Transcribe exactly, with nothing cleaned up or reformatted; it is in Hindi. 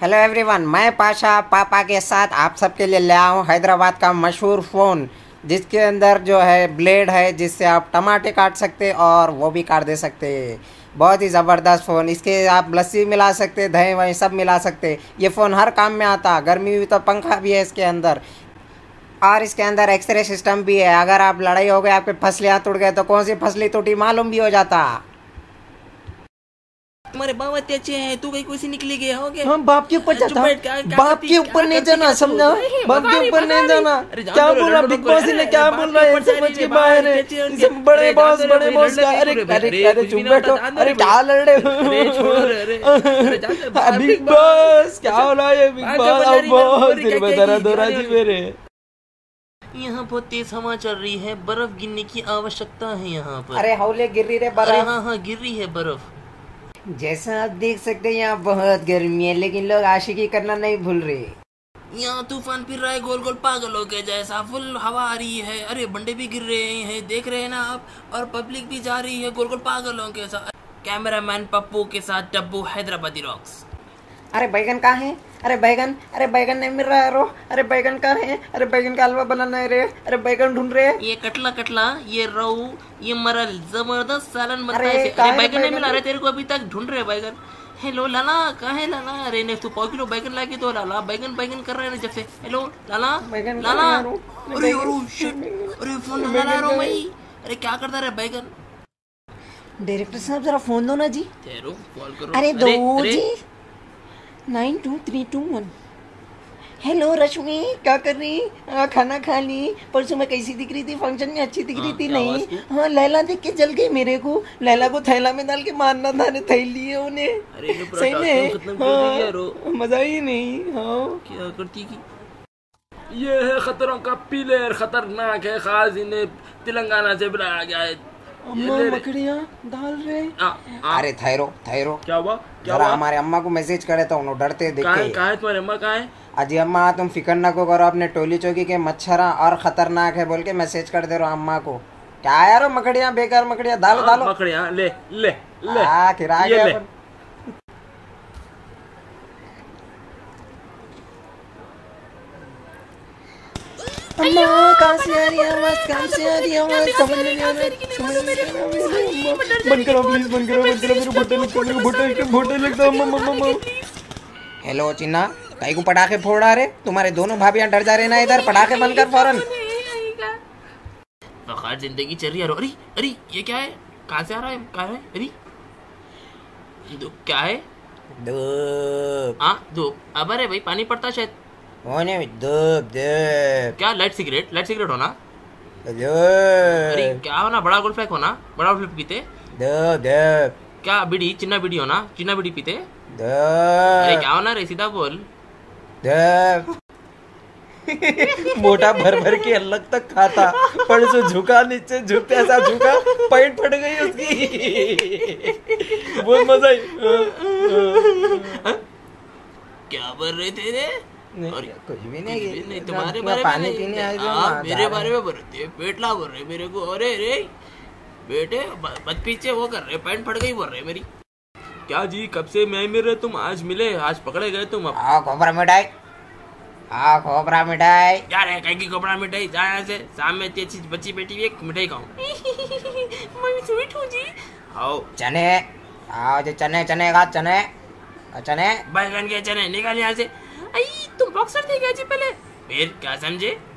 हेलो एवरीवन, मैं पाशा पापा के साथ आप सबके लिए ले आया हूँ हैदराबाद का मशहूर फ़ोन, जिसके अंदर जो है ब्लेड है, जिससे आप टमाटे काट सकते और वो भी काट दे सकते। बहुत ही ज़बरदस्त फ़ोन। इसके आप लस्सी मिला सकते, दही वही सब मिला सकते। ये फ़ोन हर काम में आता। गर्मी हुई तो पंखा भी है इसके अंदर, और इसके अंदर एक्सरे सिस्टम भी है। अगर आप लड़ाई हो गई, आपके फसलियाँ टूट गए तो कौन सी फसली टूटी मालूम भी हो जाता। तुम्हारे बाप अच्छे हैं, तू कहीं कुछ निकली गया हो गया। हम बाप के ऊपर जाता, बाप के ऊपर नहीं जाना, समझा? बाप के ऊपर नहीं जाना। क्या बोल रहा बिग बॉस ने, क्या बोल रहा है? समझ के बाहर है। बड़े बॉस, बड़े बॉस का। अरे अरे अरे चुप बैठो। अरे क्या लड़ रहे हो? बिग बॉस क्या हो रहा है? बिग बॉस बहुत दिल में दर्द हो रहा जी मेरे। यहाँ बहुत तेज हवा चल रही है, बर्फ गिरने की आवश्यकता है यहाँ पर। अरे हौले गिर रही रे बर्फ। हाँ हाँ गिर रही है बर्फ। जैसा आप देख सकते हैं यहाँ बहुत गर्मी है, लेकिन लोग आशिकी करना नहीं भूल रहे। यहाँ तूफान फिर रहा है गोल गोल पागलों के जैसा, फुल हवा आ रही है। अरे बंडे भी गिर रहे हैं, देख रहे हैं ना आप, और पब्लिक भी जा रही है गोल गोल पागलों के साथ। कैमरामैन पप्पू के साथ डब्बू हैदराबादी रॉक्स। अरे बैगन कहाँ है? अरे बैगन, अरे बैगन नहीं मिल रहा है रो। अरे बैगन कहाँ है? अरे बैगन का हलवा बनाना है रे। अरे बैगन ढूंढ रहे। ये कटला कटला, ये रहू, ये मरल, जबरदस्त सालन बनता है। अरे अरे बैगन नहीं मिला रहे तेरे को अभी तक, ढूंढ रहे बैगन। हेलो लाला, कहाँ है लाला? अरे ने तू पाव किलो बैगन ला के तो लाला बैगन बैगन कर रहे हैं जब से। हेलो लाला, लाला। अरे अरे फोन लगा रहा हूँ मैं। अरे क्या करता रहे बैगन? डायरेक्टर साहब जरा फोन दो ना जी। कॉल करो। अरे दो जी। Nine two three two one. Hello Rashmi, क्या कर रही? आ, खाना खा ली? परसों मैं कैसी दिख रही थी फंक्शन में? अच्छी दिख रही थी नहीं? हाँ, लैला देख के जल गई मेरे को। लैला को थैला में डाल के मारना था, थैली है उन्हें। सही में हाँ, मजा ही नहीं। हाँ क्या करती की? ये है खतरों का पिलर, खतरनाक है, खास इन्हें तेलंगाना से बुलाया गया है। अम्मा मकड़ियाँ डाल रहे। अरे ठहरो ठहरो, क्या हुआ? क्या जरा हुआ? हमारे अम्मा को मैसेज करे तो उन्होंने डरते देख के। कहाँ है तुम्हारे अम्मा? कहाँ है? अजी अम्मा तुम फिक्र न को करो, अपने टोली चौकी के मच्छरा और खतरनाक है बोल के मैसेज कर दे रहा अम्मा को। क्या यार मकड़ियाँ, बेकार मकड़ियाँ, डालो डालो मकड़ियाँ। ले ले ले आ, किरा ये गया ले। अपन। अम्मा कहाँ से आ रही है आवाज? कहाँ से आ रही है आवाज? समझ नहीं आ रहा, समझ नहीं आ रहा। बंद करो प्लीज, बंद करो, बंद करो। मेरे को भुट्टे लगता है, मेरे को भुट्टे लगता है, भुट्टे लगता है। अम्मा अम्मा। हेलो चिन्ना, कहीं को पटाखे फोड़ रहा रे? तुम्हारे दोनों भाभियां डर जा रहे ना इधर, पटाखे बंद कर फौरन। वक़ार जिंदगी चल रही है। अरे अरे ये क्या है? कहाँ से आ रहा है? कहाँ है? अरे क्या है? धूप। हाँ धूप। अब अरे भाई पानी पड़ता शायद। होने धूप धूप। क्या लाइट सिगरेट? लाइट सिगरेट होना? धूप अरे क्या होना? बड़ा गोल्ड फ्लैग होना? बड़ा गोल्ड पीते? धूप धूप। क्या बीड़ी? चिन्ना बीड़ी होना? चिन्ना बीड़ी पीते? धूप। अरे क्या होना रे? सीधा बोल। धूप। मोटा भर भर के अलग तक खाता, पर जो झुका नीचे, झुकते ऐसा झुका, पैंट फट गई उसकी। बहुत मजा आई। क्या बोल रहे थे रे? नहीं, कुछ भी नहीं, नहीं, नहीं तुम्हारे बारे में नहीं, आप मेरे बारे में बोल रहे थे। पेटला बोल रहे मेरे को। अरे रे बेटे मत पीछे वो कर रहे, पैंट फट गई बोल रहे मेरी। क्या जी, कब से मैं मिल रहे? तुम आज मिले, आज पकड़े गए तुम। अब आओ खोपरा मिठाई, आओ खोपरा मिठाई। यार है कहीं की खोपड़ा मिठाई? जा यहाँ से, सामने इतनी अच्छी बच्ची बैठी हुई है, मिठाई खाऊं। मैं स्वीट हूँ जी। आओ चने, आओ जी चने, चने खा, चने चने। बैगन के चने निकाल यहाँ से। आई तुम बॉक्सर थे क्या जी पहले? फिर क्या समझे?